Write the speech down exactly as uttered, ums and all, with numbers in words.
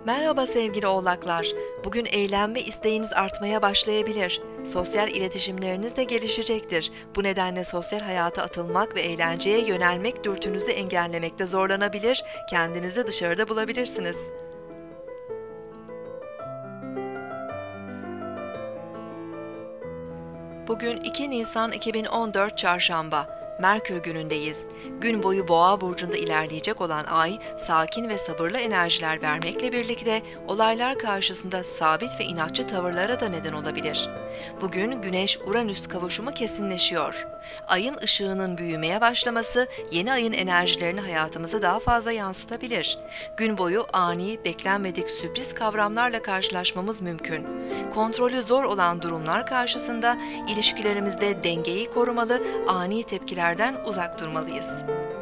Merhaba sevgili oğlaklar. Bugün eğlenme isteğiniz artmaya başlayabilir. Sosyal iletişimleriniz de gelişecektir. Bu nedenle sosyal hayata atılmak ve eğlenceye yönelmek dürtünüzü engellemekte zorlanabilir, kendinizi dışarıda bulabilirsiniz. Bugün iki Nisan iki bin on dört Çarşamba. Merkür günündeyiz. Gün boyu Boğa burcunda ilerleyecek olan Ay, sakin ve sabırlı enerjiler vermekle birlikte olaylar karşısında sabit ve inatçı tavırlara da neden olabilir. Bugün Güneş-Uranüs kavuşumu kesinleşiyor. Ayın ışığının büyümeye başlaması yeni ayın enerjilerini hayatımıza daha fazla yansıtabilir. Gün boyu ani, beklenmedik sürpriz kavramlarla karşılaşmamız mümkün. Kontrolü zor olan durumlar karşısında ilişkilerimizde dengeyi korumalı, ani tepkilerden uzak durmalıyız.